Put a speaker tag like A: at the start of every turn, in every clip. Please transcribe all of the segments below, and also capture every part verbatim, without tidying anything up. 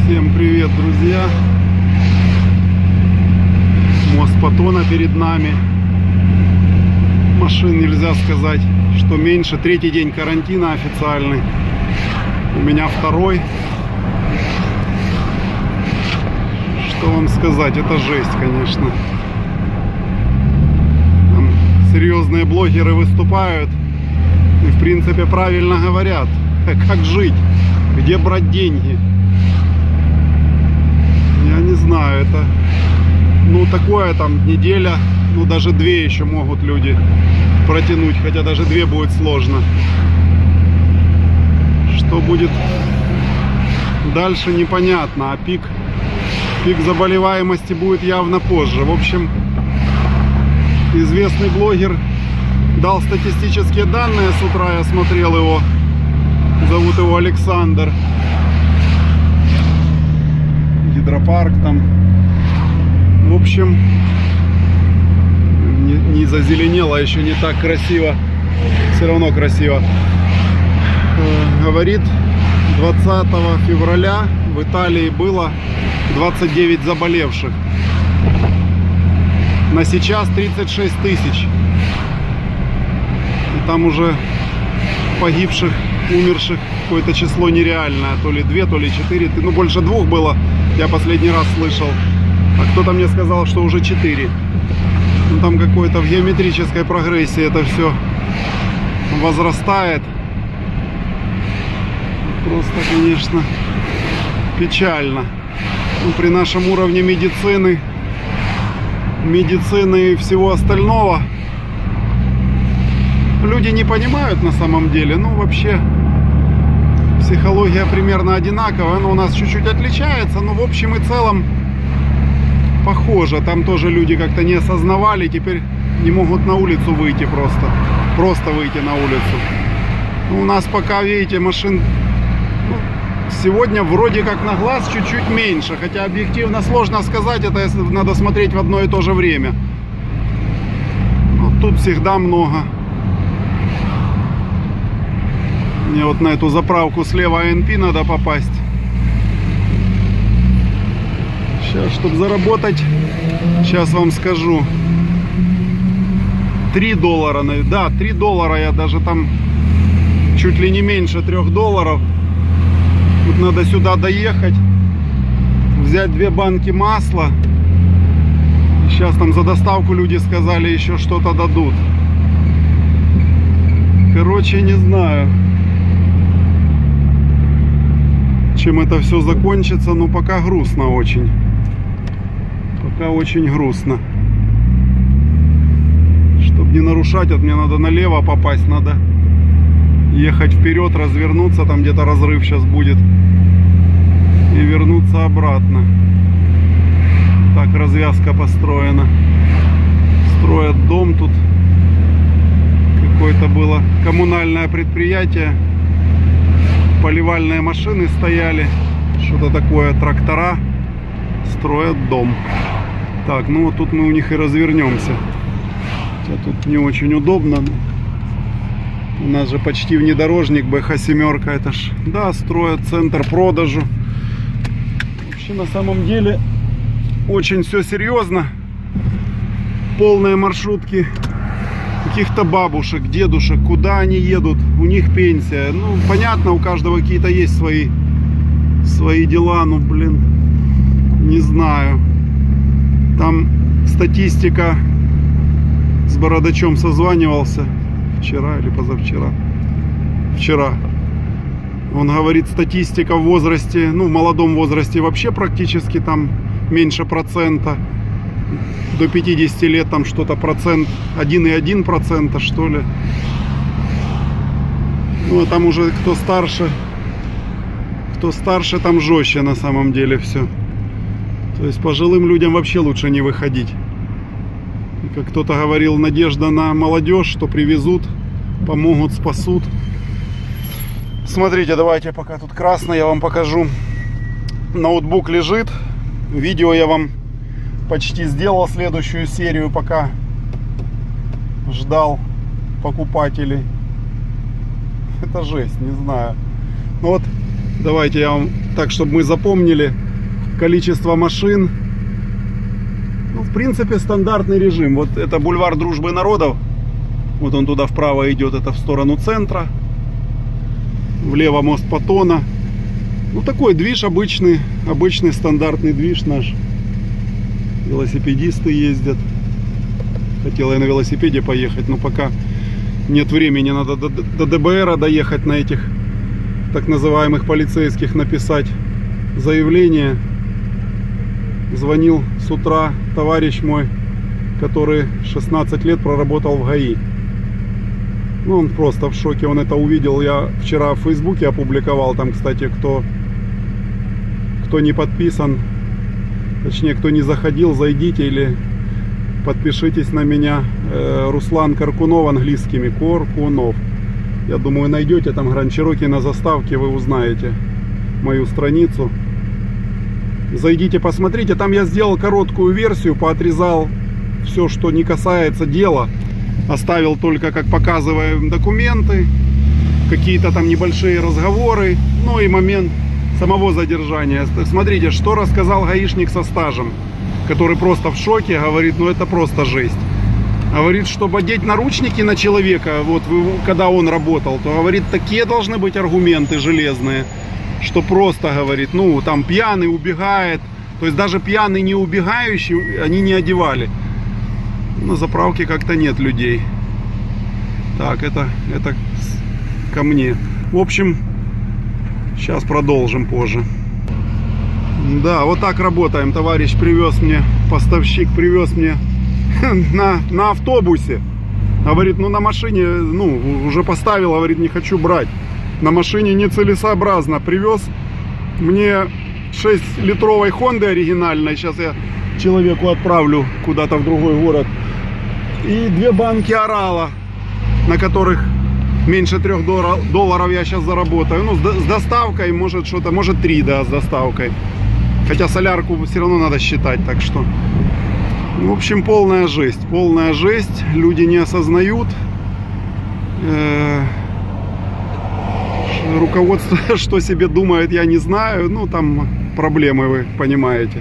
A: Всем привет, друзья! Мост Патона перед нами. Машин нельзя сказать, что меньше. Третий день карантина официальный. У меня второй. Что вам сказать? Это жесть, конечно. Там серьезные блогеры выступают и, в принципе, правильно говорят. Как жить? Где брать деньги? Я не знаю, это, ну, такое там неделя, ну, даже две еще могут люди протянуть, хотя даже две будет сложно. Что будет дальше, непонятно, а пик, пик заболеваемости будет явно позже. В общем, известный блогер дал статистические данные с утра, я смотрел его, зовут его Александр. Гидропарк там. В общем, не, не зазеленело, еще не так красиво. Все равно красиво. Э, говорит, двадцатого февраля в Италии было двадцать девять заболевших. На сейчас тридцать шесть тысяч. И там уже погибших, умерших какое-то число нереальное. То ли две, то ли четыре. Ну, больше двух было. Я последний раз слышал. А кто-то мне сказал, что уже четыре. Ну, там какой-то в геометрической прогрессии это все возрастает. Просто, конечно, печально. Ну, при нашем уровне медицины, медицины и всего остального, люди не понимают на самом деле. Ну, вообще, психология примерно одинаковая, но у нас чуть-чуть отличается, но в общем и целом похоже. Там тоже люди как-то не осознавали, теперь не могут на улицу выйти просто. Просто выйти на улицу. Ну, у нас пока, видите, машин, ну, сегодня вроде как на глаз чуть-чуть меньше, хотя объективно сложно сказать, это если надо смотреть в одно и то же время. Но тут всегда много. Мне вот на эту заправку слева эй эн пи надо попасть. Сейчас, чтобы заработать, сейчас вам скажу. три доллара, да, три доллара, я даже там чуть ли не меньше трех долларов. Тут надо сюда доехать, взять две банки масла. Сейчас там за доставку люди сказали, еще что-то дадут. Короче, не знаю, чем это все закончится, но пока грустно очень. Пока очень грустно. Чтобы не нарушать, вот мне надо налево попасть, надо ехать вперед, развернуться, там где-то разрыв сейчас будет, и вернуться обратно. Так развязка построена. Строят дом тут. Какое-то было коммунальное предприятие. Поливальные машины стояли, что-то такое, трактора, строят дом. Так, ну вот тут мы у них и развернемся. Хотя тут не очень удобно. У нас же почти внедорожник, бэ ха семь, это ж, да, строят центр продажу. Вообще, на самом деле, очень все серьезно. Полные маршрутки каких-то бабушек, дедушек, куда они едут, у них пенсия. Ну, понятно, у каждого какие-то есть свои, свои дела, ну, блин, не знаю. Там статистика, с Бородачом созванивался вчера или позавчера. Вчера. Он говорит, статистика в возрасте, ну, в молодом возрасте вообще практически там меньше процента. До пятидесяти лет там что-то процент, один и один процента, что ли. Ну, а там уже кто старше, кто старше, там жестче на самом деле все. То есть пожилым людям вообще лучше не выходить. И как кто-то говорил, надежда на молодежь, что привезут, помогут, спасут. Смотрите, давайте, пока тут красно, я вам покажу. Ноутбук лежит. Видео я вам почти сделал, следующую серию, пока ждал покупателей. Это жесть, не знаю. Ну вот Давайте я вам так, чтобы мы запомнили количество машин. Ну, в принципе, стандартный режим. Вот это бульвар Дружбы Народов. Вот он туда вправо идет, это в сторону центра. Влево мост Паттона. Ну, такой движ обычный, обычный стандартный движ наш. Велосипедисты ездят. Хотел я на велосипеде поехать, но пока нет времени. Надо до, до ДБРа доехать, на этих так называемых полицейских написать заявление. Звонил с утра товарищ мой, который шестнадцать лет проработал в ГАИ. Ну, он просто в шоке, он это увидел. Я вчера в Фейсбуке опубликовал, там, кстати, кто, кто не подписан, точнее, кто не заходил, зайдите или подпишитесь на меня. Руслан Каркунов английскими, Коркунов. Я думаю, найдете там Гранд Чироки на заставке, вы узнаете мою страницу. Зайдите, посмотрите, там я сделал короткую версию, поотрезал все, что не касается дела. Оставил только, как показываем, документы, какие-то там небольшие разговоры, ну и момент самого задержания. Смотрите, что рассказал гаишник со стажем, который просто в шоке, говорит, ну это просто жесть. Говорит, чтобы одеть наручники на человека, вот когда он работал, то, говорит, такие должны быть аргументы железные, что просто, говорит, ну там пьяный убегает, то есть даже пьяный не убегающий они не одевали. На заправке как-то нет людей. Так, это, это ко мне. В общем, сейчас продолжим позже. Да, вот так работаем. Товарищ привез мне, поставщик привез мне на, на автобусе. Говорит, ну на машине, ну уже поставил, говорит, не хочу брать. На машине нецелесообразно. Привез мне шестилитровой Хонды оригинальной. Сейчас я человеку отправлю куда-то в другой город. И две банки Орала, на которых меньше трех долларов я сейчас заработаю. Ну, с доставкой, может, что-то, может, три, да, с доставкой. Хотя солярку все равно надо считать, так что... В общем, полная жесть. Полная жесть. Люди не осознают. Руководство, что себе думает, я не знаю. Ну, там проблемы, вы понимаете.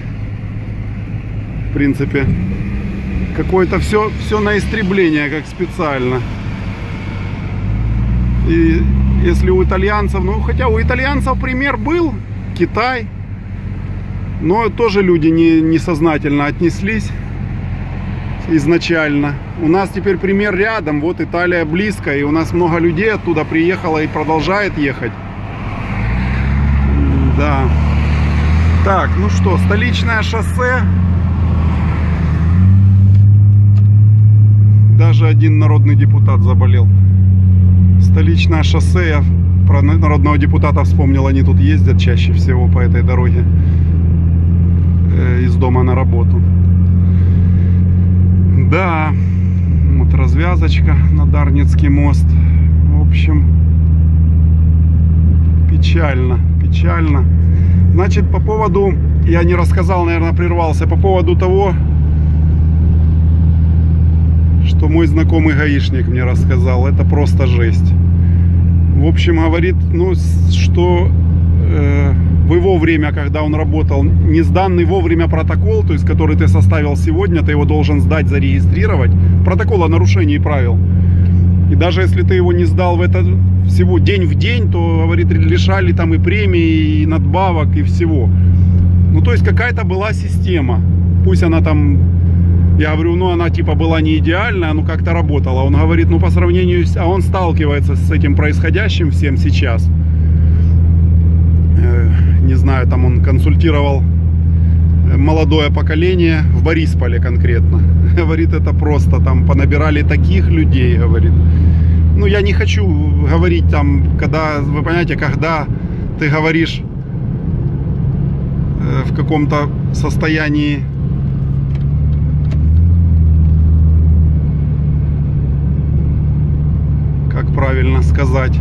A: В принципе... Какое-то все, все на истребление, как специально. И если у итальянцев, ну хотя у итальянцев пример был, Китай, но тоже люди не, несознательно отнеслись изначально. У нас теперь пример рядом, вот Италия близко, и у нас много людей оттуда приехало и продолжает ехать. Да. Так, ну что, столичное шоссе. Даже один народный депутат заболел. Столичное шоссе, я про народного депутата вспомнил, они тут ездят чаще всего по этой дороге э, из дома на работу. Да, вот развязочка на Дарницкий мост. В общем, печально, печально. Значит, по поводу, я не рассказал, наверное, прервался, по поводу того, что мой знакомый гаишник мне рассказал. Это просто жесть. В общем, говорит, ну, что э, в его время, когда он работал, не сданный вовремя протокол, то есть, который ты составил сегодня, ты его должен сдать, зарегистрировать. Протокол о нарушении правил. И даже если ты его не сдал в это всего день в день, то, говорит, лишали там и премии, и надбавок, и всего. Ну, то есть, какая-то была система. Пусть она там... Я говорю, ну она типа была не идеальная, но как-то работала. Он говорит, ну по сравнению с... А он сталкивается с этим происходящим всем сейчас. Э, не знаю, там он консультировал молодое поколение в Борисполе конкретно. Говорит, это просто там понабирали таких людей, говорит. Ну я не хочу говорить там, когда, вы понимаете, когда ты говоришь э, в каком-то состоянии, как правильно сказать.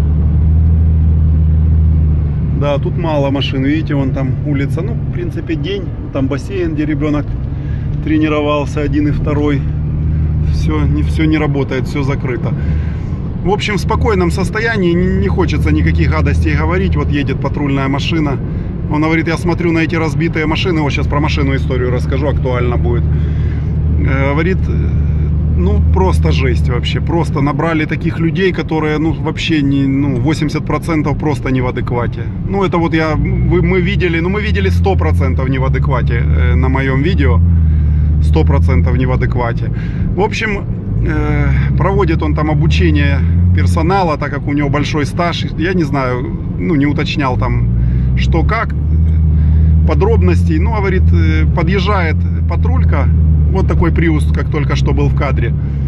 A: Да, тут мало машин, видите, вон там улица, ну, в принципе, день, там бассейн, где ребенок тренировался, один и второй, все не, все не работает, все закрыто. В общем, в спокойном состоянии, не хочется никаких гадостей говорить. Вот едет патрульная машина. Он говорит, я смотрю на эти разбитые машины. Вот сейчас про машину историю расскажу, актуально будет. Говорит, ну просто жесть вообще. Просто набрали таких людей, которые, ну вообще не, ну восемьдесят процентов просто не в адеквате. Ну это вот я, вы, мы видели, ну мы видели сто процентов не в адеквате э, на моем видео. сто процентов не в адеквате. В общем, э, проводит он там обучение персонала, так как у него большой стаж. Я не знаю, ну не уточнял там что как, подробностей. Ну, говорит, подъезжает патрулька, вот такой Prius, как только что был в кадре.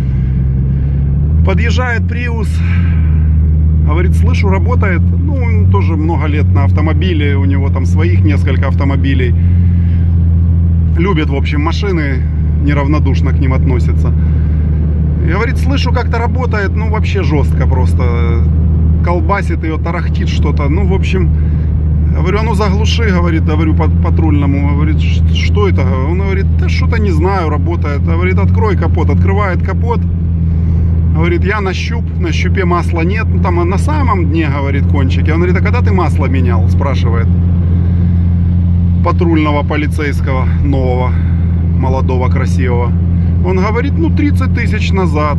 A: Подъезжает Prius, говорит, слышу, работает. Ну, он тоже много лет на автомобиле, у него там своих несколько автомобилей. Любит, в общем, машины, неравнодушно к ним относится. И говорит, слышу, как-то работает, ну, вообще жестко просто. Колбасит ее, тарахтит что-то. Ну, в общем, говорю, а ну заглуши, говорит, говорю патрульному. Говорит, что это? Он говорит, да что-то не знаю, работает. Говорит, открой капот, открывает капот. Говорит, я на щуп, на щупе масла нет. Ну, там на самом дне, говорит, кончики. Он говорит, а когда ты масло менял? Спрашивает. Патрульного полицейского, нового, молодого, красивого. Он говорит, ну тридцать тысяч назад.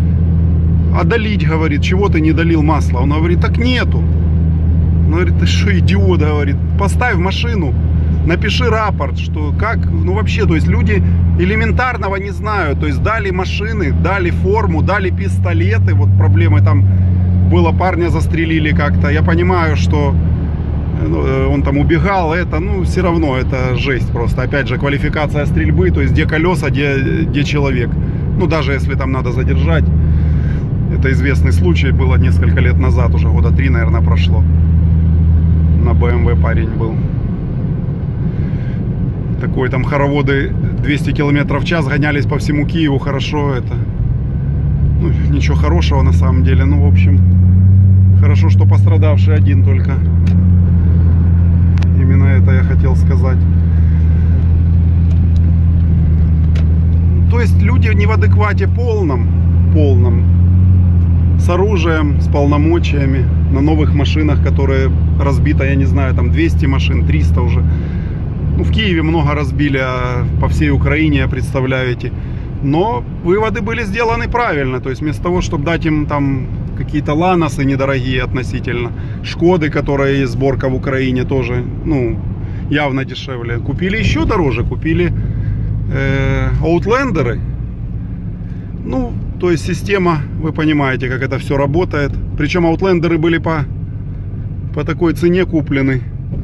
A: А долить, говорит, чего ты не долил масло? Он говорит, так нету. Он говорит, ты что, идиот, говорит, поставь машину, напиши рапорт, что как, ну вообще, то есть люди элементарного не знают. То есть дали машины, дали форму, дали пистолеты. Вот проблемы там было, парня застрелили как-то. Я понимаю, что он там убегал, это, ну, все равно это жесть просто. Опять же, квалификация стрельбы, то есть где колеса, где, где человек. Ну, даже если там надо задержать. Это известный случай, было несколько лет назад, уже года три, наверное, прошло. На бэ эм вэ парень был. Такой там хороводы двести километров в час гонялись по всему Киеву, хорошо это. Ну, ничего хорошего на самом деле, ну, в общем, хорошо, что пострадавший один только. Именно это я хотел сказать. То есть люди не в адеквате полном, полном, с оружием, с полномочиями, на новых машинах, которые разбито, я не знаю, там двести машин, триста уже. Ну, в Киеве много разбили, а по всей Украине, представляете. Но выводы были сделаны правильно. То есть вместо того, чтобы дать им там какие-то ланосы недорогие относительно, Шкоды, которые есть сборка в Украине, тоже, ну, явно дешевле. Купили еще дороже, купили э, Outlander'ы. Ну, то есть система, вы понимаете, как это все работает. Причем Outlander'ы были по, по такой цене куплены.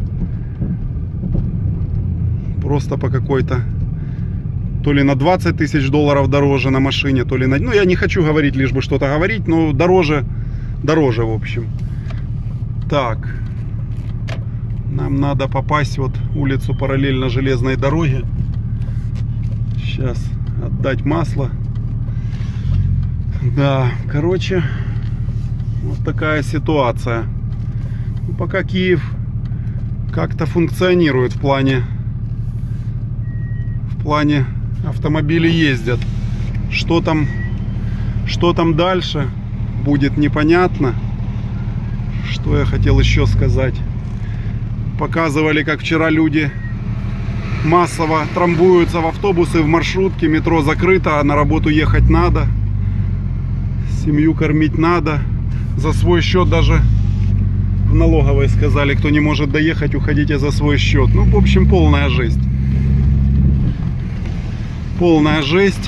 A: Просто по какой-то, то ли на двадцать тысяч долларов дороже на машине, то ли на... Ну, я не хочу говорить, лишь бы что-то говорить, но дороже, дороже, в общем. Так. Нам надо попасть вот улицу параллельно железной дороге. Сейчас отдать масло. Да, короче, вот такая ситуация. Ну, пока Киев как-то функционирует в плане... В плане автомобили ездят. Что там, что там дальше, будет непонятно. Что я хотел еще сказать. Показывали, как вчера люди массово трамбуются в автобусы, в маршрутки. Метро закрыто, а на работу ехать надо. Семью кормить надо. За свой счет даже в налоговой сказали, кто не может доехать, уходите за свой счет. Ну, в общем, полная жесть. Полная жесть.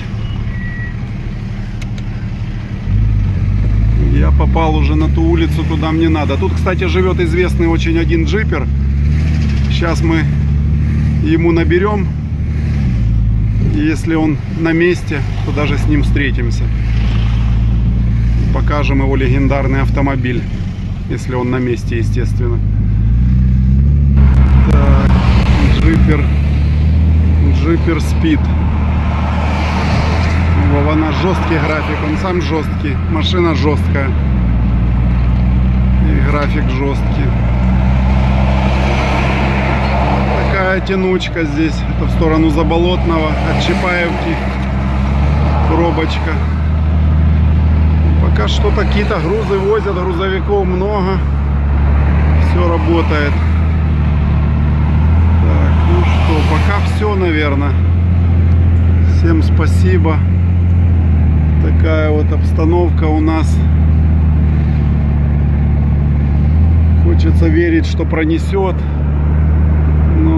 A: Я попал уже на ту улицу, куда мне надо. Тут, кстати, живет известный очень один джипер. Сейчас мы ему наберем. И если он на месте, то даже с ним встретимся. Покажем его легендарный автомобиль. Если он на месте, естественно. Так, джипер. Джипер Speed. Она жесткий график, он сам жесткий, машина жесткая и график жесткий. Такая тянучка здесь, это в сторону Заболотного, от Чапаевки, пробочка. Пока что-то какие-то грузы возят, грузовиков много. Все работает. Так, ну что, пока все, наверное. Всем спасибо. Такая вот обстановка у нас. Хочется верить, что пронесет. Ну,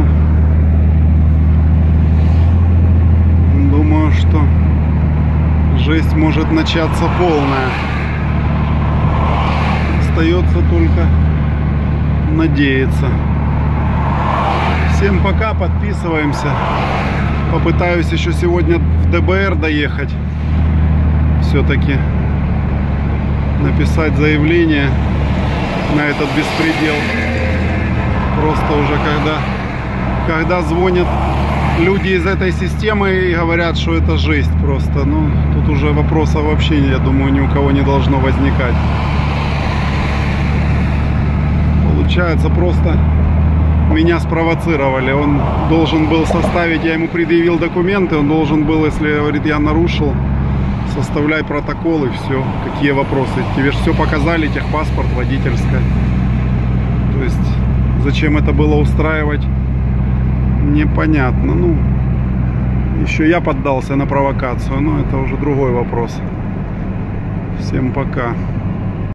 A: думаю, что жесть может начаться полная. Остается только надеяться. Всем пока, подписываемся. Попытаюсь еще сегодня в ДБР доехать. Все-таки написать заявление на этот беспредел. Просто уже когда, когда звонят люди из этой системы и говорят, что это жесть просто. Ну, тут уже вопросов вообще, я думаю, ни у кого не должно возникать. Получается, просто меня спровоцировали. Он должен был составить, я ему предъявил документы, он должен был, если, говорит, я нарушил, составляй протокол и все. Какие вопросы? Тебе же все показали, техпаспорт, водительское. То есть, зачем это было устраивать, непонятно. Ну, еще я поддался на провокацию, но это уже другой вопрос. Всем пока.